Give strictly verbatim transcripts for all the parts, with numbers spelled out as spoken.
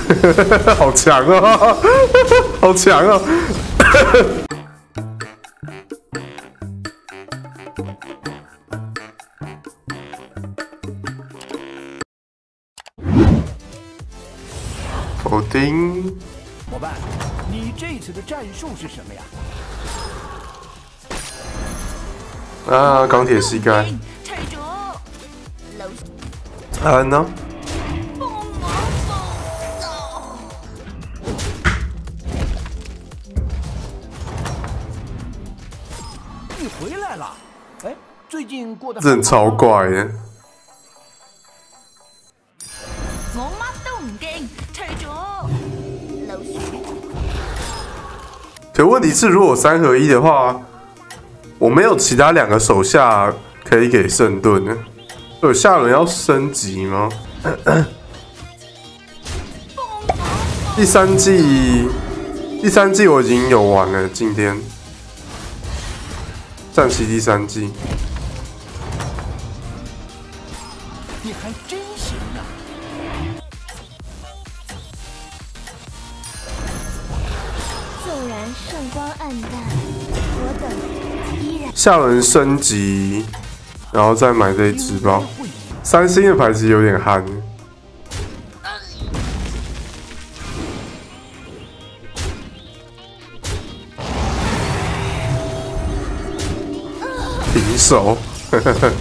好强哦，好强哦！否定。 伙伴，你这次的战术是什么呀？ 啊，钢铁膝盖。安、啊、呢？ 你回来了？哎，最近过得真超怪的。 我乜都唔勁，除咗老鼠。 可问题是，如果三合一的话，我没有其他两个手下可以给圣盾呢。有下轮要升级吗？第三季，第三季我已经有玩了，今天战旗第三季。 你还真行啊！ 纵然圣光暗淡，我等依然。 下轮升级，然后再买这一只吧。三星的牌子有点憨。平手，呵呵呵。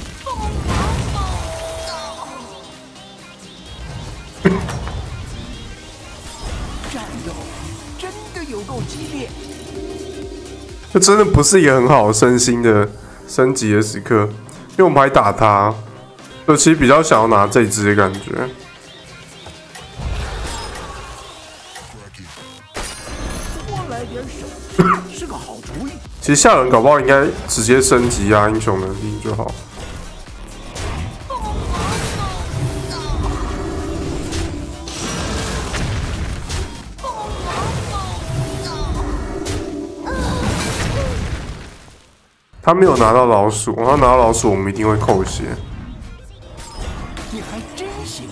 战斗真的有够激烈。 这真的不是一个很好的升星的升级的时刻，因为我们还打他，我其实比较想要拿这只的感觉。 多来点手是个好主意。 其实下轮搞不好应该直接升级啊英雄能力就好。他没有拿到老鼠，他拿到老鼠，我们一定会扣血。 你还真行。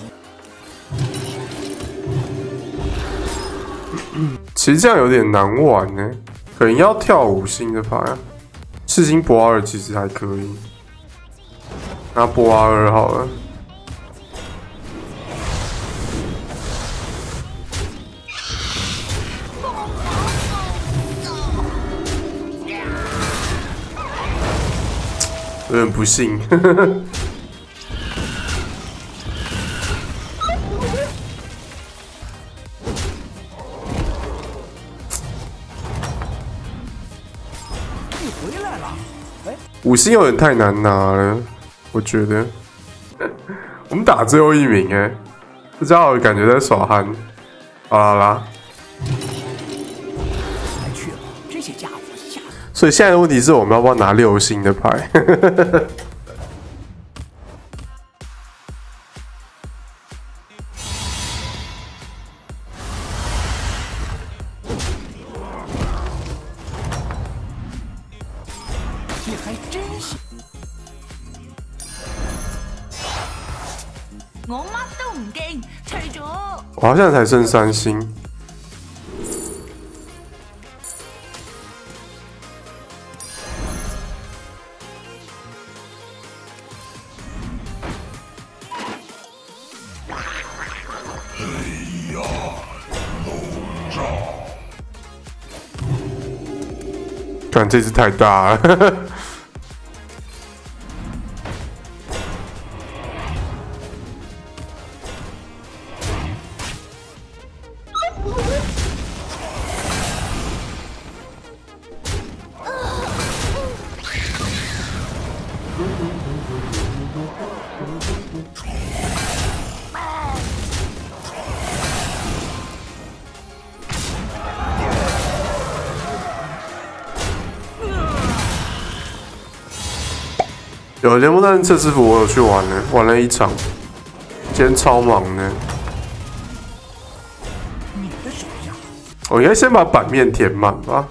其实这样有点难玩呢，可能要跳五星的牌啊。赤金博二其实还可以，拿博二好了。有点不幸，呵呵呵。 你回来了？哎， 五星有点太难拿了，我觉得。我们打最后一名哎，这家伙感觉在耍憨。好啦啦。 才去了，这些家伙吓死。 所以现在的问题是我们要不要拿六星的牌？ 你还真行。 我乜都唔勁，除咗我好像才剩三星。看这只太大了。有联盟大战测试服，我有去玩呢，玩了一场，今天超忙的。 你的手下， 我应该先把版面填满吧。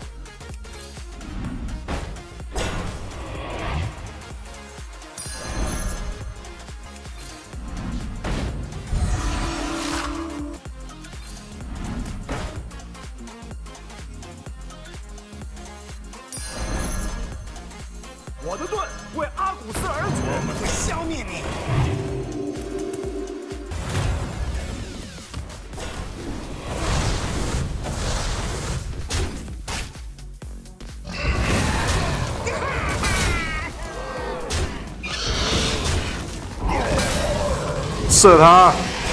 射他，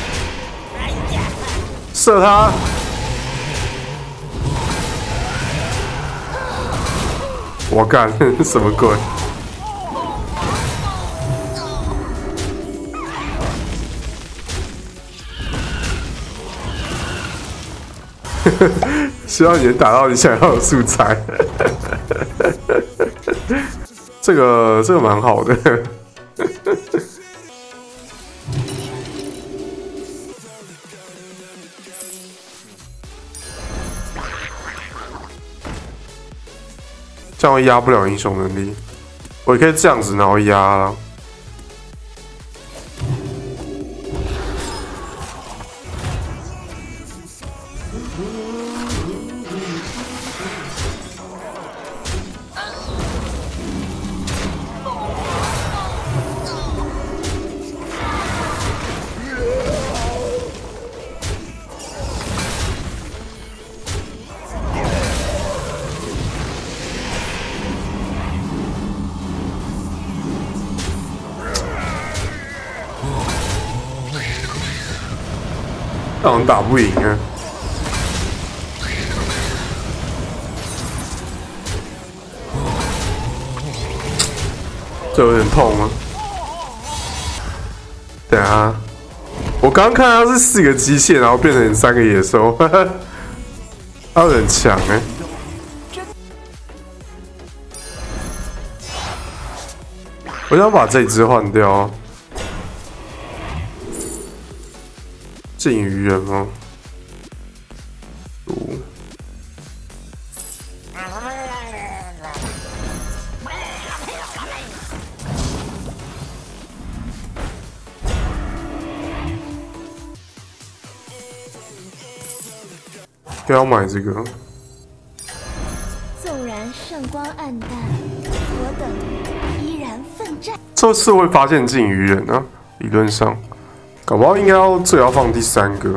射他！我干，什么鬼？希望你能打到你想要的素材。这个这个蛮好的。这样会压不了英雄能力，我也可以这样子然后压啦。好像打不赢啊！这有点痛啊！等下，我刚刚看他是四个机械，然后变成三个野兽，他有点强哎、欸。我想把这只换掉。禁渔人吗？五。不要买这个。 纵然圣光暗淡，我等依然奋战。 这次会发现禁渔人啊，理论上。搞不好应该要最要放第三个。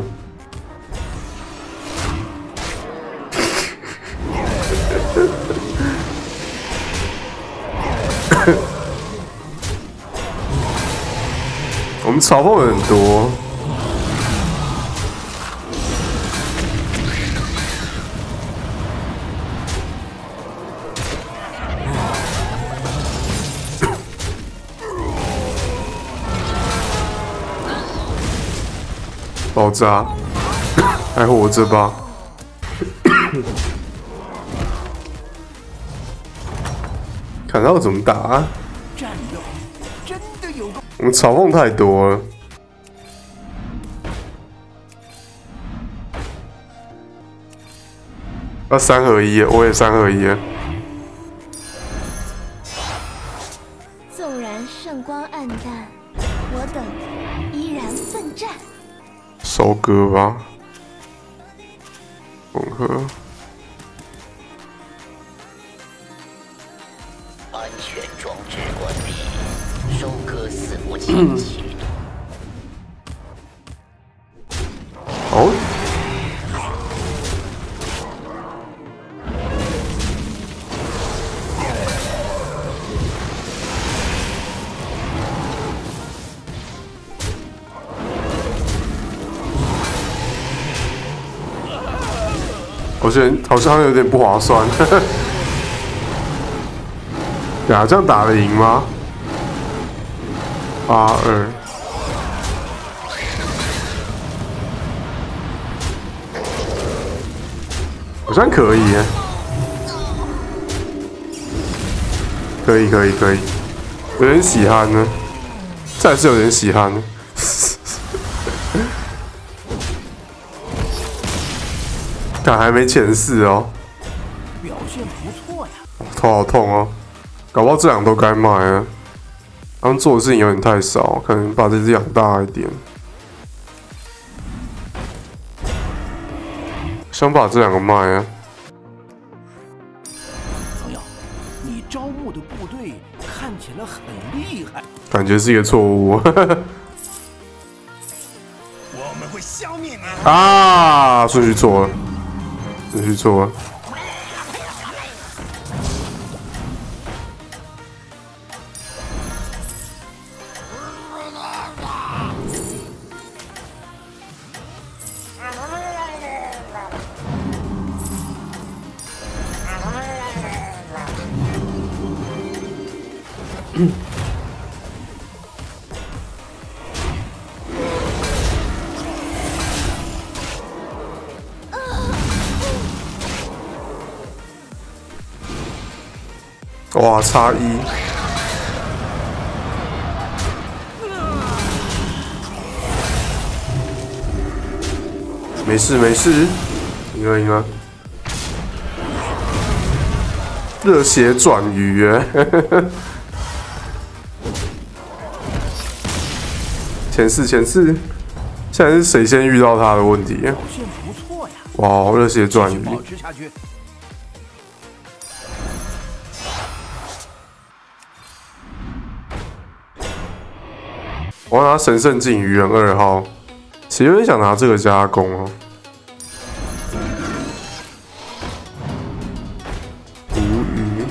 我们嘲讽很多。爆炸，还活着吧？看到怎么打、啊？ 战斗真的有个…… 我们嘲讽太多了。要三合一，我也三合一。 纵然圣光暗淡，我等依然奋战。 收割吧，混合。 安全装置关闭，收割伺服器启动。 哦。好像好像有点不划算。呀，这样打得赢吗？八二。好像可以耶。可以可以可以，有点喜憨呢，这还是有点喜憨呢。看还没前四哦， 表现不错呀。 头好痛哦，搞不好这两都该卖啊。他们做的事情有点太少，可能把这只养大一点。想把这两个卖啊。 朋友，你招募的部队看起来很厉害， 感觉是一个错误。 我们会消灭你。 啊，顺序错了。顺序错了。 哇，差一。没事没事，赢了赢了。热血转鱼哎，前四前四，现在是谁先遇到他的问题？ 表现不错呀！ 哇，热血转鱼！ 保持下去。 我要拿神圣镜鱼人二号，其实有点想拿这个加攻哦。捕鱼，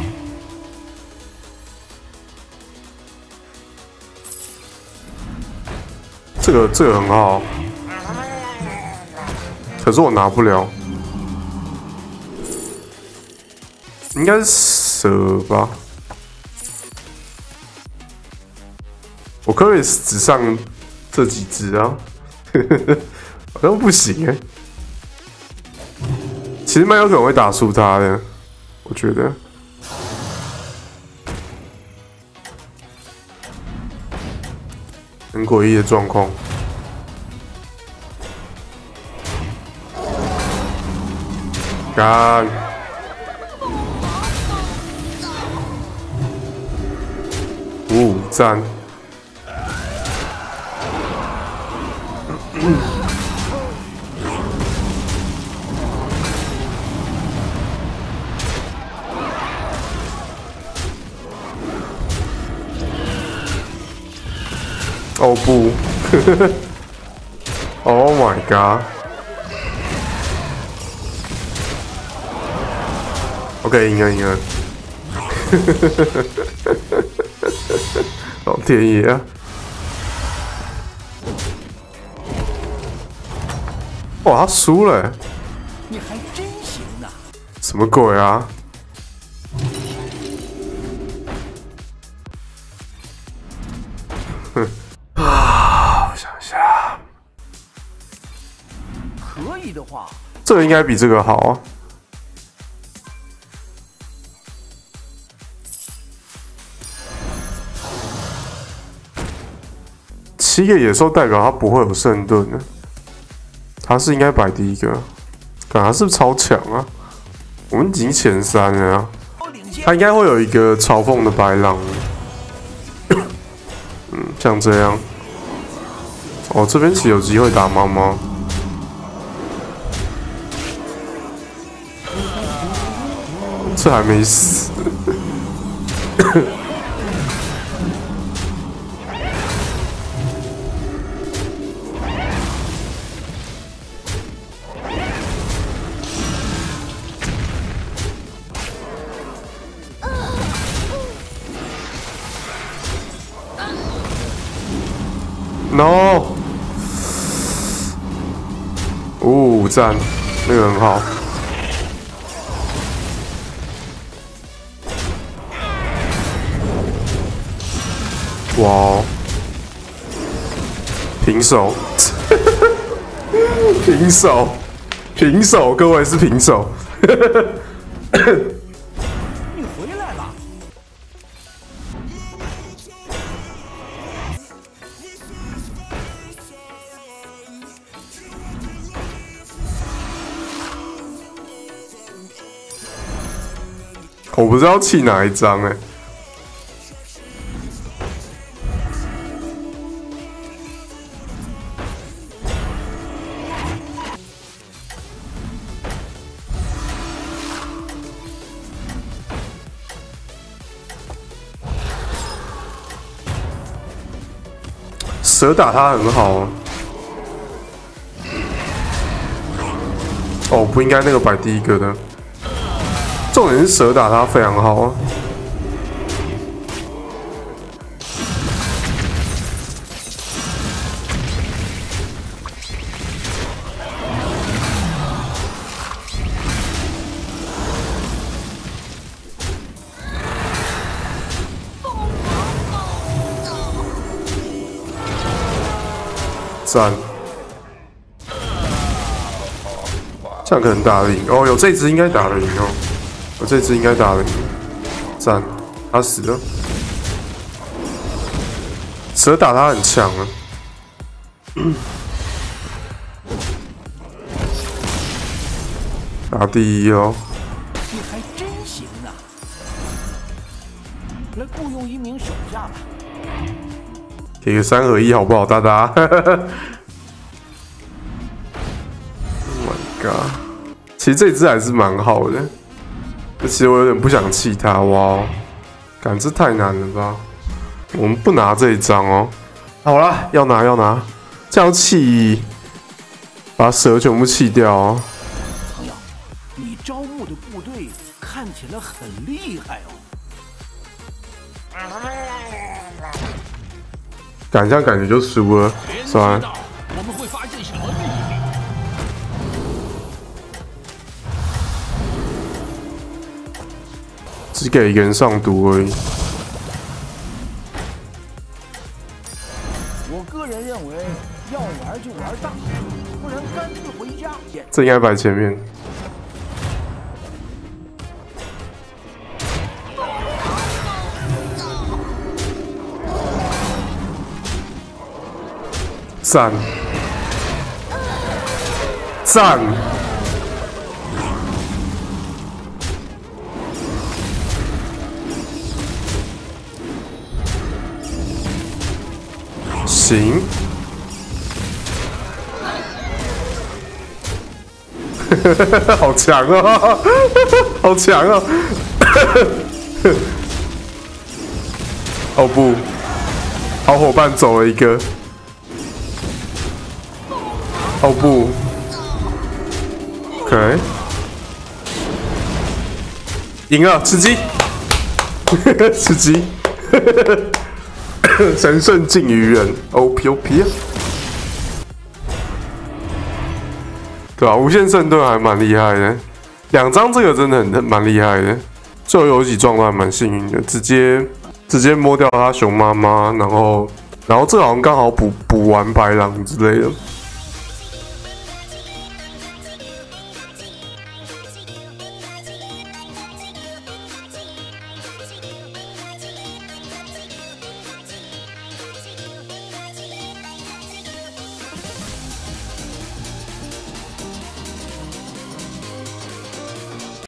这个这个很好，可是我拿不了，应该是蛇吧。我可不可以只上这几只啊？好像不行哎、欸。其实蛮有可能会打输他的，我觉得。很诡异的状况。干！五五赞！哦不！Oh my god！ OK， 赢了赢了！老天爷啊！哇，他输了、欸！ 你还真行啊！ 什么鬼啊？哼啊！我想一下， 可以的话， 这个应该比这个好啊。七个野兽代表他不会有圣盾的，他是应该摆第一个，感他是不是超强啊？我们已经前三了啊，他应该会有一个嘲讽的白狼，嗯，像这样。哦，这边其实有机会打猫猫，这还没死。No， 哦，赞，那个很好。哇哦，平手，平手，平手，各位是平手。 你回来了。 我不知道弃哪一张哎、欸。蛇打他很好啊。哦，不应该那个摆第一个的。重点是蛇打他非常好啊。 赞，这样可能打得赢哦。有这只应该打得赢哦，有这只应该打得赢。赞，他死了。蛇打他很强啊。打第一哦。 你还真行啊！来雇佣一名手下吧。 给个三合一好不好，大大 ？Oh my god！ 其实这只还是蛮好的，其实我有点不想弃它，哇！感这太难了吧？我们不拿这一张哦。好啦，要拿要拿，这样弃，把蛇全部弃掉哦。 朋友，你招募的部队看起来很厉害哦。 感这样感觉就输了，算了。 我们会发现什么秘密？ 只给一个人上毒而已。 我个人认为，要玩就玩大，不然干脆回家。 这应该摆前面。赞，赞。行，好强啊！好强啊！哦不，好伙伴走了一个。哦不 ，OK， 赢了，吃鸡，吃鸡。神圣敬于人 ，O P O P 啊，对啊，无限圣盾还蛮厉害的，两张这个真的很蛮厉害的，最后有几撞都还蛮幸运的，直接直接摸掉他熊妈妈，然后然后这好像刚好补补完白狼之类的。